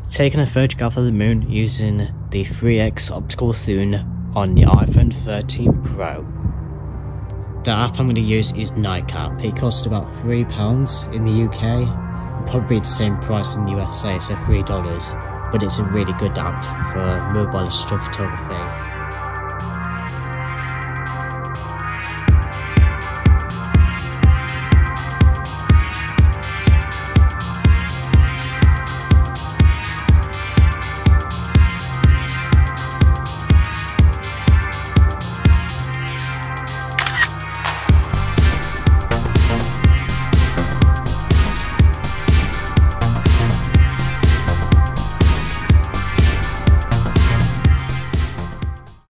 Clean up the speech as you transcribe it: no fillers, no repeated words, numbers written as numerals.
taking a photograph of the moon using the 3x optical zoom on the iPhone 13 Pro. The app I'm going to use is NightCap. It costs about £3 in the UK, probably the same price in the USA, so $3, but it's a really good app for mobile astrophotography.